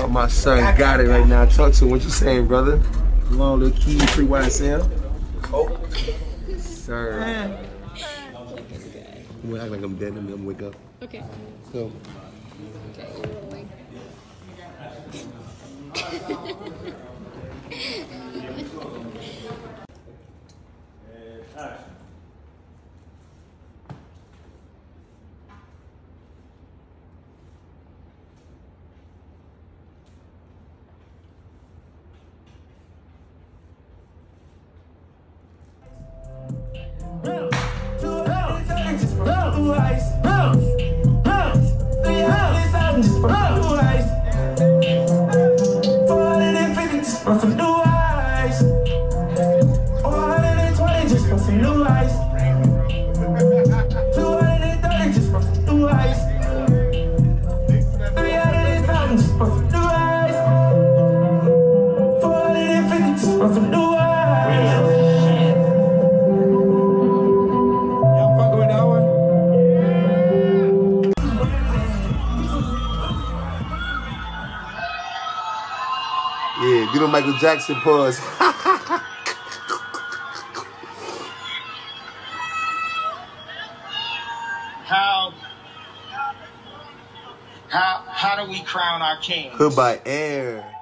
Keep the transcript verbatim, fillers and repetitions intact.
Oh, my son got it right now. Talk to him. What you saying, brother? Long little key, free Y S L. Oh. Sir. I'm gonna act like I'm dead and I'm gonna wake up. Okay. So. Okay, you're rolling. Yeah, do the Michael Jackson pause. How, how, how do we crown our king? Put by air.